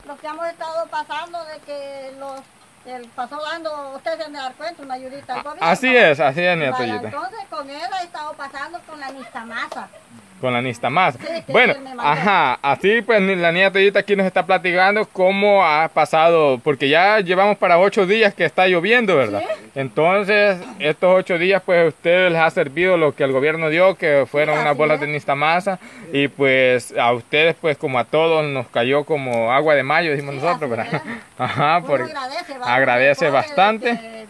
lo que hemos estado pasando de que pasó dando, usted se me da cuenta, una ayudita al gobierno. Así es, niña Toyita. Entonces con él ha estado pasando con la Nistamasa. Con la Nistamasa. Sí, bueno, ajá, así pues la niña Toyita aquí nos está platicando cómo ha pasado, porque ya llevamos para 8 días que está lloviendo, ¿verdad? ¿Sí? Entonces, estos 8 días pues a ustedes les ha servido lo que el gobierno dio, que fueron unas bolas de Nistamasa, y pues a ustedes pues como a todos nos cayó como agua de mayo, decimos nosotros, ¿verdad? Ajá, porque agradece bastante.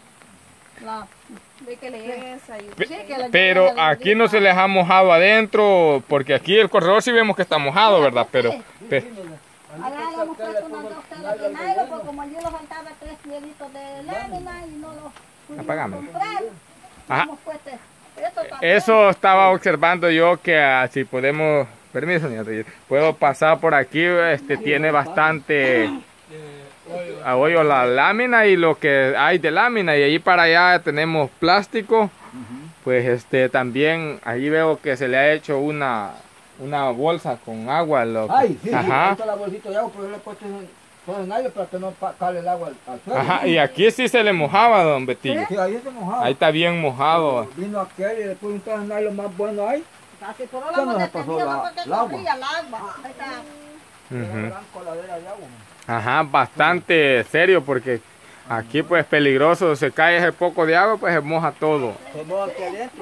Pero aquí no se les ha mojado adentro, porque aquí el corredor sí vemos que está mojado, ¿verdad? Pero allá le hemos puesto unas 2 telas de nylon, porque como allí nos faltaban 3 pieditos de lámina y no los pudimos comprar, hemos puesto eso estaba observando yo, que si podemos, permiso, señor, puedo pasar por aquí, tiene bastante hoyo la lámina y lo que hay de lámina, y ahí para allá tenemos plástico. Pues también ahí veo que se le ha hecho una bolsa con agua. Ay, sí, ajá. Sí, la bolsita de agua, pero le he puesto todo en aire para que no cale el agua al suelo. Ajá, y aquí sí se le mojaba, don Betillo. Sí, ahí se mojaba. Ahí está bien mojado. Vino aquel y después un todo en aire más bueno ahí. Casi por lo menos se pasó el agua. Ahí está. Gran coladera de agua. Ajá, bastante serio, porque aquí pues peligroso, se cae ese poco de agua, pues se moja todo. Se moja aquí adentro,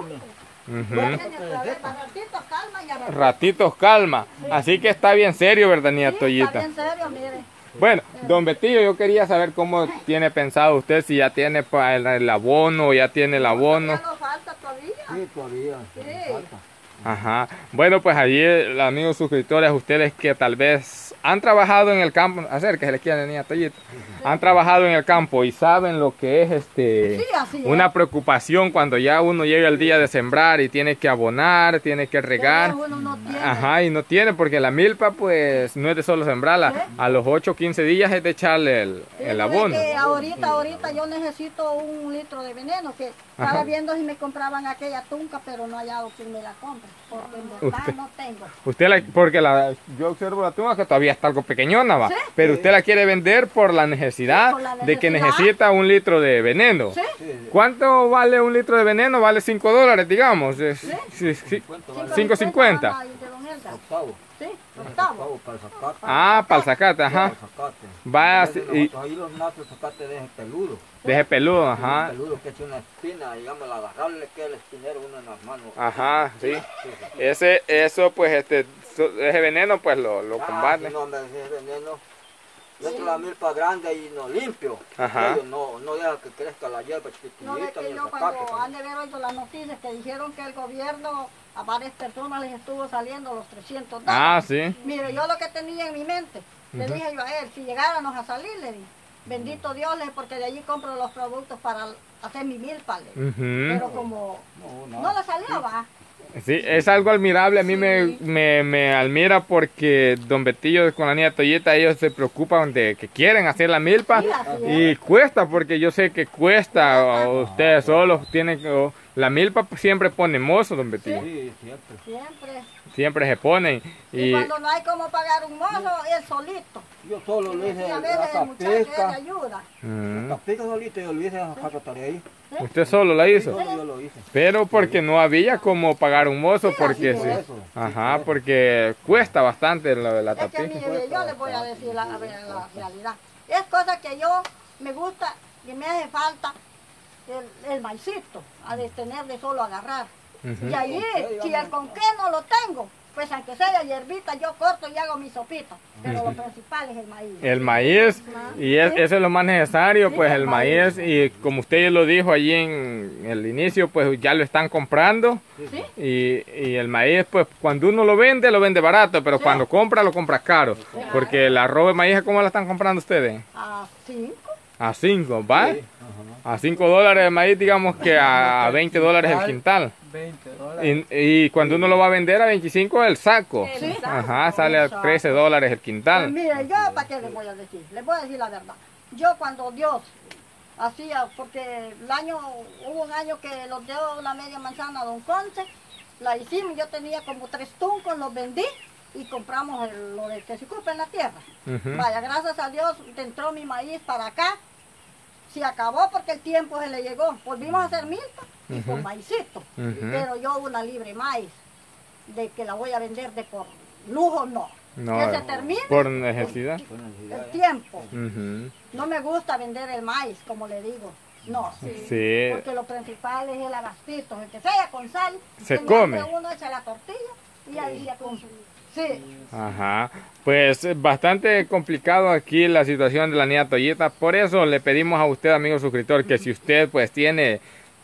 Ratitos calma. Sí. Así que está bien serio, ¿verdad, niña Toyita? Está bien serio, mire. Bueno, don Betillo, yo quería saber cómo tiene pensado usted, si ya tiene el abono o ya tiene el abono. ¿Ya no falta todavía? Sí, todavía. Sí. Falta. Ajá. Bueno, pues allí, amigos suscriptores, ustedes que tal vez han trabajado en el campo, acérquese, le quieren, niña Toyita, han trabajado en el campo y saben lo que es una preocupación cuando ya uno llega el día de sembrar y tiene que abonar, tiene que regar. Ajá, y no tiene, porque la milpa pues no es de solo sembrarla, a los 8 o 15 días es de echarle el abono. Ahorita yo necesito 1 litro de veneno, que estaba viendo si me compraban aquella tunca, pero no hay hallado quien me la compre, porque en verdad no tengo. Yo observo la tunca que todavía está algo pequeñona, va, ¿sí? Pero usted la quiere vender por la necesidad, de que necesita 1 litro de veneno. ¿Sí? ¿Cuánto vale 1 litro de veneno? Vale $5, digamos. ¿Sí? 5.50. Sí, octavo. Para el zacate. Ah, para el zacate, ajá. Va ahí los natos zacate deje peludo. Deje peludo, ajá. Peludo que es una espina, digamos, al agarrarle le queda el espinero uno en las manos. Ajá, sí. Eso pues ese veneno pues lo combate. No, ese veneno. Dentro de la milpa grande y no limpio. Ajá. No deja que crezca la hierba chiquitita. No, es que yo cuando han de ver oído las noticias que dijeron que el gobierno a varias personas les estuvo saliendo los $300. Ah, sí. Mire, yo lo que tenía en mi mente, le dije yo a él, si llegáramos a salir, le dije, bendito Dios, porque de allí compro los productos para hacer mi milpa. Pero como no le salió, va. Sí, es algo admirable, a mí me admira porque don Betillo con la niña Toyita, ellos se preocupan de que quieren hacer la milpa y cuesta, porque yo sé que cuesta, ustedes solos tienen que, la milpa siempre pone mozo, don Betillo. Sí, siempre se ponen. Y cuando no hay como pagar un mozo, él solito. Yo solo le hice a veces el muchacho le ayuda. La pesca solito yo lo hice a sacar tarea ahí. ¿Usted solo la hizo? Solo yo lo hice. Pero porque no había como pagar un mozo, porque sí. Ajá, porque cuesta bastante la tapita. Es que mire, yo les voy a decir la realidad. Es cosa que yo me gusta y me hace falta el maicito, a de tener de solo agarrar. Y allí, si el conqué no lo tengo, pues aunque sea hierbita, yo corto y hago mi sopita. Pero lo principal es el maíz. El maíz, y eso es lo más necesario, pues el maíz, y como usted lo dijo allí en el inicio, pues ya lo están comprando. Y el maíz, pues cuando uno lo vende barato, pero cuando compra, lo compra caro. Porque el arroz de maíz, ¿cómo la están comprando ustedes? A 5. A 5, ¿va? A $5 de maíz, digamos que a $20 el quintal. Y cuando uno lo va a vender a 25 el saco. Ajá, sale a $13 el quintal. Pues mire, yo para qué les voy a decir, la verdad. Yo cuando Dios hacía, porque hubo un año que los dio la media manzana a don Conce, la hicimos, yo tenía como 3 tuncos, los vendí y compramos lo del que se ocupa en la tierra. Vaya, gracias a Dios entró mi maíz para acá. Se acabó porque el tiempo se le llegó. Volvimos a hacer milpa y con maicito. Pero yo una libre maíz, de que la voy a vender de por lujo, no. No, que se termine por necesidad. El tiempo. No me gusta vender el maíz, como le digo. No, sí. Porque lo principal es el abastito. El que sea con sal, se come. Uno echa la tortilla y ahí ya con... Sí. Ajá, pues bastante complicado aquí la situación de la niña Toyita, por eso le pedimos a usted, amigo suscriptor, que si usted pues tiene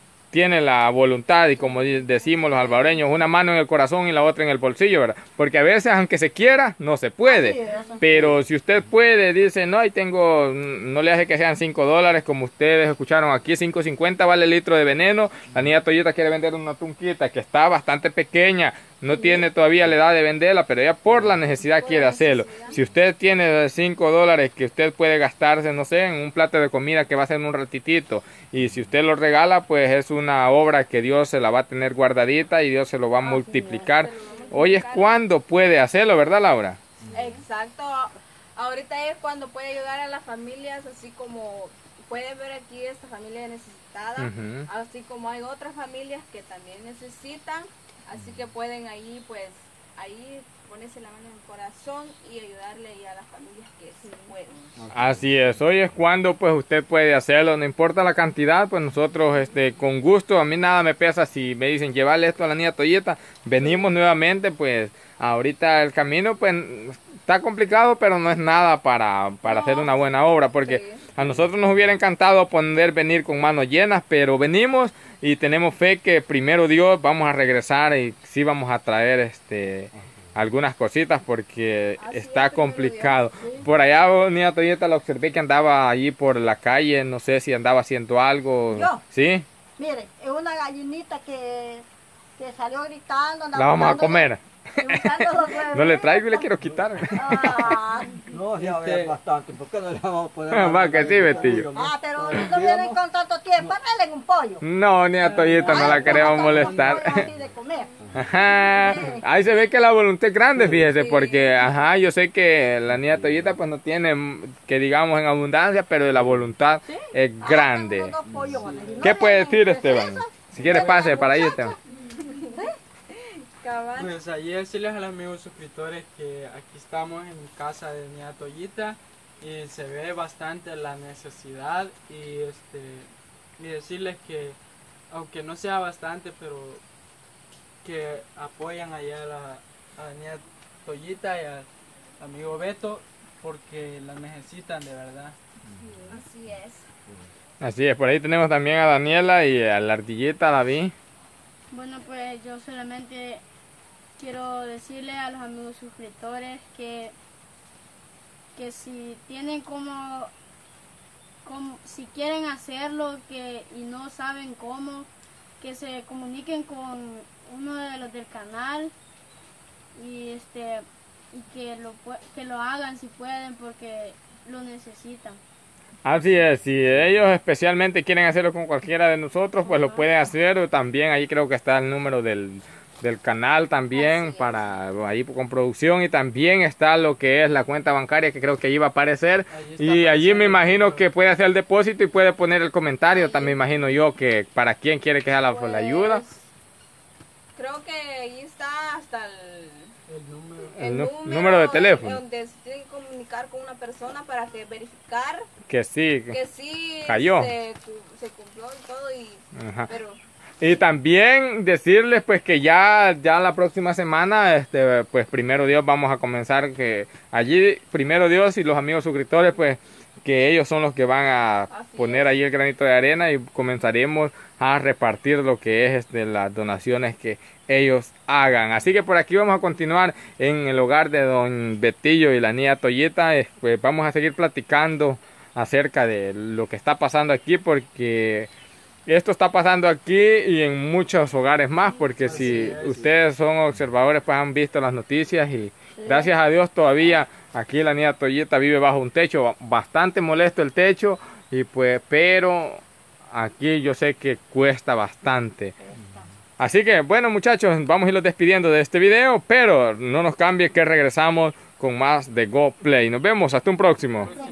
la voluntad y como decimos los salvadoreños, una mano en el corazón y la otra en el bolsillo, ¿verdad? Porque a veces aunque se quiera, no se puede, pero si usted puede, dice, no, y tengo, no le hace que sean $5, como ustedes escucharon aquí, $5.50 vale el litro de veneno, la niña Toyita quiere vender una tunquita que está bastante pequeña, no tiene todavía la edad de venderla, pero ella por la necesidad quiere hacerlo. Si usted tiene $5 que usted puede gastarse, no sé, en un plato de comida que va a ser en un ratitito, y si usted lo regala, pues es una obra que Dios se la va a tener guardadita y Dios se lo va a multiplicar. Hoy es cuando puede hacerlo, ¿verdad, Laura? Exacto. Ahorita es cuando puede ayudar a las familias, así como pueden ver aquí esta familia necesitada, así como hay otras familias que también necesitan. Así que pueden ahí, pues, ahí ponerse la mano en el corazón y ayudarle ahí a las familias que sí pueden. Así es, hoy es cuando pues usted puede hacerlo, no importa la cantidad, pues nosotros con gusto, a mí nada me pesa si me dicen llevarle esto a la niña Toyita, venimos nuevamente, pues ahorita el camino pues está complicado, pero no es nada para hacer una buena obra, porque a nosotros nos hubiera encantado poder venir con manos llenas, pero venimos y tenemos fe que primero Dios vamos a regresar y sí vamos a traer algunas cositas porque está complicado. Por allá niña Toyita la observé que andaba allí por la calle, no sé si andaba haciendo algo. ¿Yo? ¿Sí? Mire, es una gallinita que salió gritando. La vamos a comer. No le traigo y le quiero quitar. No, ya es bastante. ¿Por qué no le vamos a poner? Va que sí, Betillo. Pero no vienen con tanto tiempo. Denle un pollo. No, niña Toyita, no la queremos molestar. Ajá, ahí se ve que la voluntad es grande, fíjese, porque ajá, yo sé que la niña Toyita pues no tiene, que digamos en abundancia, pero la voluntad es grande. ¿Qué puede decir, Esteban? Si quiere pase para ahí, Esteban. Pues allí decirles a los amigos suscriptores que aquí estamos en casa de niña Toyita y se ve bastante la necesidad y decirles que aunque no sea bastante, pero que apoyan allá a la niña Toyita y al amigo Beto porque la necesitan de verdad. Así es. Así es, por ahí tenemos también a Daniela y a la ardillita, David. Bueno, pues yo solamente quiero decirle a los amigos suscriptores que si tienen como si quieren hacerlo y no saben cómo, que se comuniquen con uno de los del canal y que lo hagan si pueden porque lo necesitan. Así es, si ellos especialmente quieren hacerlo con cualquiera de nosotros, pues lo pueden hacer. También ahí creo que está el número del canal también para ahí con producción, y también está lo que es la cuenta bancaria que creo que iba a aparecer, y allí me imagino que puede hacer el depósito y puede poner el comentario, también imagino yo que para quién quiere que sea la ayuda. Creo que ahí está hasta el número de teléfono donde se tiene que comunicar con una persona para verificar que sí cayó, se cumplió y todo, y también decirles pues que ya la próxima semana pues primero Dios vamos a comenzar, que allí primero Dios y los amigos suscriptores pues que ellos son los que van a poner ahí el granito de arena y comenzaremos a repartir lo que es las donaciones que ellos hagan. Así que por aquí vamos a continuar en el hogar de don Betillo y la niña Toyita. Pues vamos a seguir platicando acerca de lo que está pasando aquí, porque esto está pasando aquí y en muchos hogares más, porque si ustedes son observadores pues han visto las noticias y gracias a Dios todavía aquí la niña Toyita vive bajo un techo, bastante molesto el techo, y pues pero aquí yo sé que cuesta bastante. Así que, bueno, muchachos, vamos a irlos despidiendo de este video, pero no nos cambie que regresamos con más de Go Play. Nos vemos, hasta un próximo.